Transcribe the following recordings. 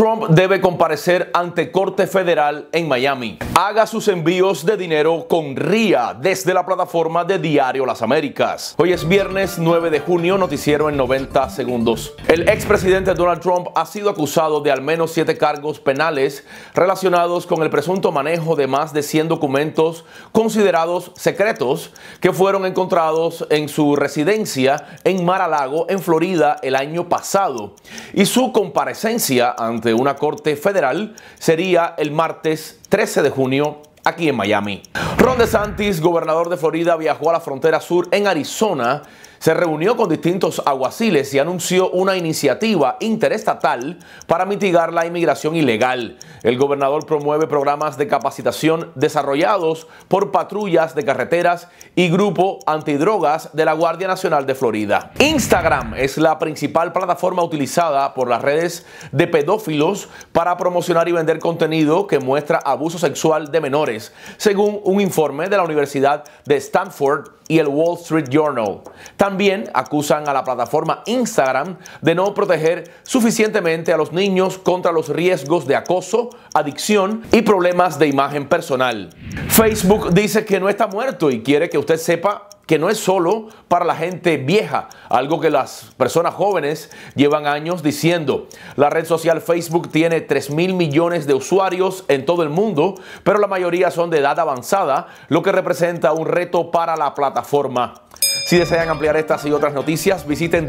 Trump debe comparecer ante Corte Federal en Miami. Haga sus envíos de dinero con RIA desde la plataforma de Diario Las Américas. Hoy es viernes 9 de junio, noticiero en 90 segundos. El expresidente Donald Trump ha sido acusado de al menos 7 cargos penales relacionados con el presunto manejo de más de 100 documentos considerados secretos que fueron encontrados en su residencia en Mar-a-Lago, en Florida, el año pasado. Y su comparecencia ante una corte federal sería el martes 13 de junio aquí en Miami. Ron DeSantis, gobernador de Florida, viajó a la frontera sur en Arizona, se reunió con distintos alguaciles y anunció una iniciativa interestatal para mitigar la inmigración ilegal. El gobernador promueve programas de capacitación desarrollados por patrullas de carreteras y grupo antidrogas de la Guardia Nacional de Florida. Instagram es la principal plataforma utilizada por las redes de pedófilos para promocionar y vender contenido que muestra abuso sexual de menores, según un informe de la Universidad de Stanford y el Wall Street Journal. También acusan a la plataforma Instagram de no proteger suficientemente a los niños contra los riesgos de acoso, adicción y problemas de imagen personal. Facebook dice que no está muerto y quiere que usted sepa que no es solo para la gente vieja, algo que las personas jóvenes llevan años diciendo. La red social Facebook tiene 3.000 millones de usuarios en todo el mundo, pero la mayoría son de edad avanzada, lo que representa un reto para la plataforma. Si desean ampliar estas y otras noticias, visiten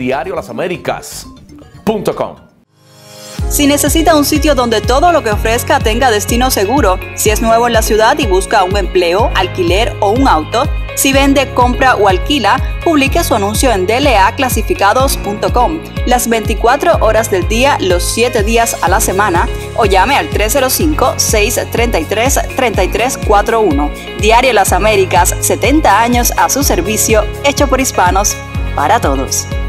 diariolasaméricas.com. Si necesita un sitio donde todo lo que ofrezca tenga destino seguro, si es nuevo en la ciudad y busca un empleo, alquiler o un auto, si vende, compra o alquila, publique su anuncio en dlaclasificados.com las 24 horas del día, los 7 días a la semana, o llame al 305-633-3341. Diario Las Américas, 70 años a su servicio, hecho por hispanos, para todos.